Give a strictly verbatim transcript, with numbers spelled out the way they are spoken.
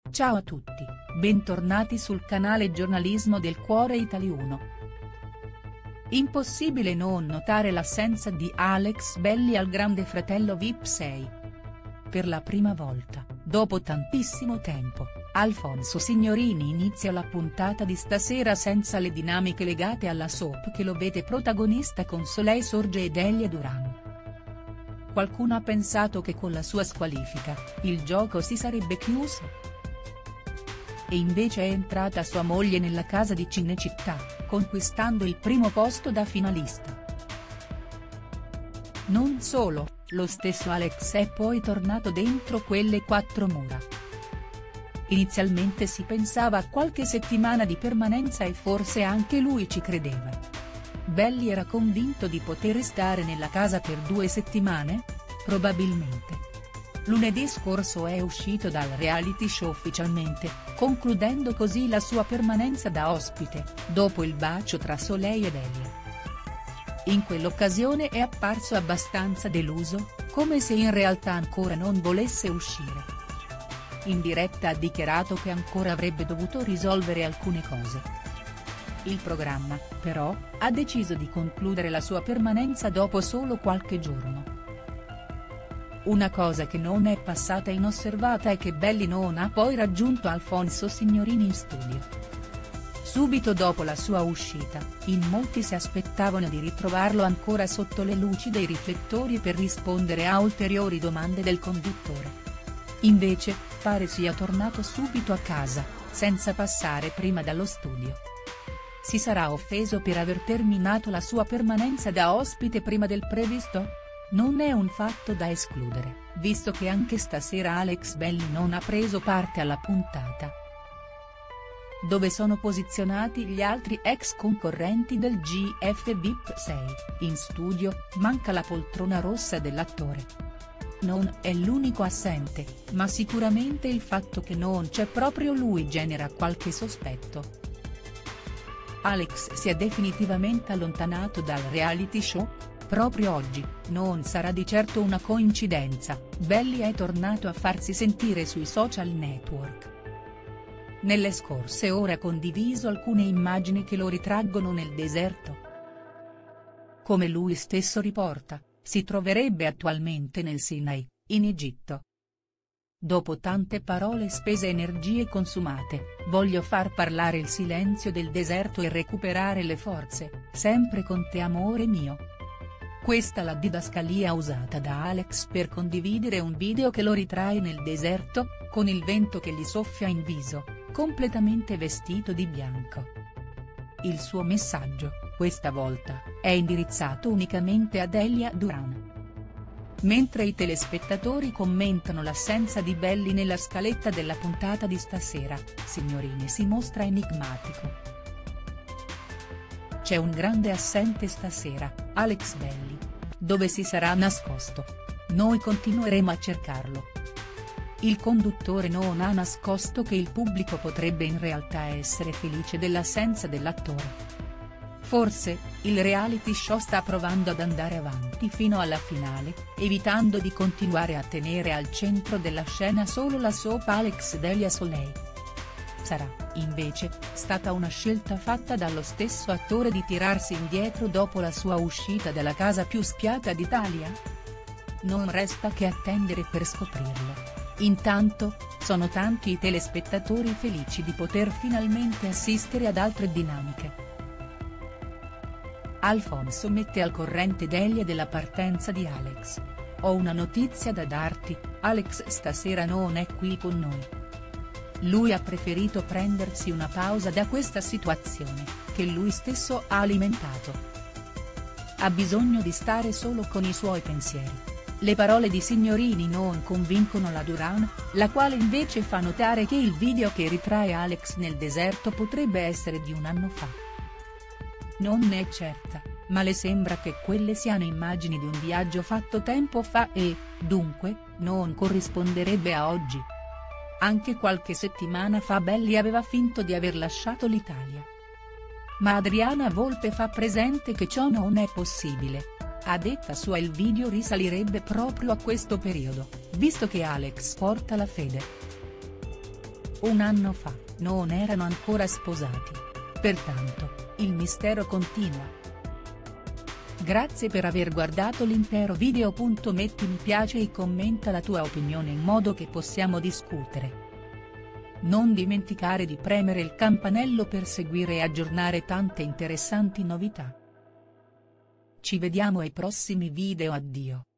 Ciao a tutti, bentornati sul canale Giornalismo del Cuore Italy uno. Impossibile non notare l'assenza di Alex Belli al Grande Fratello V I P sei. Per la prima volta, dopo tantissimo tempo, Alfonso Signorini inizia la puntata di stasera senza le dinamiche legate alla soap che lo vede protagonista con Soleil Sorge e Delia Duran. Qualcuno ha pensato che con la sua squalifica, il gioco si sarebbe chiuso? E invece è entrata sua moglie nella casa di Cinecittà, conquistando il primo posto da finalista. Non solo, lo stesso Alex è poi tornato dentro quelle quattro mura. Inizialmente si pensava a qualche settimana di permanenza e forse anche lui ci credeva. Belli era convinto di poter restare nella casa per due settimane? Probabilmente. Lunedì scorso è uscito dal reality show ufficialmente, concludendo così la sua permanenza da ospite, dopo il bacio tra Soleil e Delia. In quell'occasione è apparso abbastanza deluso, come se in realtà ancora non volesse uscire. In diretta ha dichiarato che ancora avrebbe dovuto risolvere alcune cose. Il programma, però, ha deciso di concludere la sua permanenza dopo solo qualche giorno. Una cosa che non è passata inosservata è che Belli non ha poi raggiunto Alfonso Signorini in studio. Subito dopo la sua uscita, in molti si aspettavano di ritrovarlo ancora sotto le luci dei riflettori per rispondere a ulteriori domande del conduttore. Invece, pare sia tornato subito a casa, senza passare prima dallo studio. Si sarà offeso per aver terminato la sua permanenza da ospite prima del previsto? Non è un fatto da escludere, visto che anche stasera Alex Belli non ha preso parte alla puntata. Dove sono posizionati gli altri ex concorrenti del G F V I P sei, in studio, manca la poltrona rossa dell'attore. Non è l'unico assente, ma sicuramente il fatto che non c'è proprio lui genera qualche sospetto. Alex si è definitivamente allontanato dal reality show? Proprio oggi, non sarà di certo una coincidenza, Belli è tornato a farsi sentire sui social network. Nelle scorse ore ha condiviso alcune immagini che lo ritraggono nel deserto. Come lui stesso riporta, si troverebbe attualmente nel Sinai, in Egitto. Dopo tante parole spese e energie consumate, voglio far parlare il silenzio del deserto e recuperare le forze, sempre con te amore mio. Questa la didascalia usata da Alex per condividere un video che lo ritrae nel deserto, con il vento che gli soffia in viso, completamente vestito di bianco. Il suo messaggio, questa volta, è indirizzato unicamente a Delia Duran. Mentre i telespettatori commentano l'assenza di Belli nella scaletta della puntata di stasera, Signorini si mostra enigmatico. C'è un grande assente stasera, Alex Belli. Dove si sarà nascosto? Noi continueremo a cercarlo. Il conduttore non ha nascosto che il pubblico potrebbe in realtà essere felice dell'assenza dell'attore. Forse, il reality show sta provando ad andare avanti fino alla finale, evitando di continuare a tenere al centro della scena solo la soap Alex Delia Soleil. Sarà, invece, stata una scelta fatta dallo stesso attore di tirarsi indietro dopo la sua uscita dalla casa più spiata d'Italia? Non resta che attendere per scoprirlo. Intanto, sono tanti i telespettatori felici di poter finalmente assistere ad altre dinamiche. Alfonso mette al corrente Delia della partenza di Alex. Ho una notizia da darti, Alex stasera non è qui con noi. Lui ha preferito prendersi una pausa da questa situazione, che lui stesso ha alimentato. Ha bisogno di stare solo con i suoi pensieri. Le parole di Signorini non convincono la Duran, la quale invece fa notare che il video che ritrae Alex nel deserto potrebbe essere di un anno fa. Non ne è certa, ma le sembra che quelle siano immagini di un viaggio fatto tempo fa e, dunque, non corrisponderebbe a oggi. Anche qualche settimana fa Belli aveva finto di aver lasciato l'Italia. Ma Adriana Volpe fa presente che ciò non è possibile. A detta sua il video risalirebbe proprio a questo periodo, visto che Alex porta la fede. Un anno fa, non erano ancora sposati. Pertanto, il mistero continua. Grazie per aver guardato l'intero video. Metti mi piace e commenta la tua opinione in modo che possiamo discutere. Non dimenticare di premere il campanello per seguire e aggiornare tante interessanti novità. Ci vediamo ai prossimi video. Addio.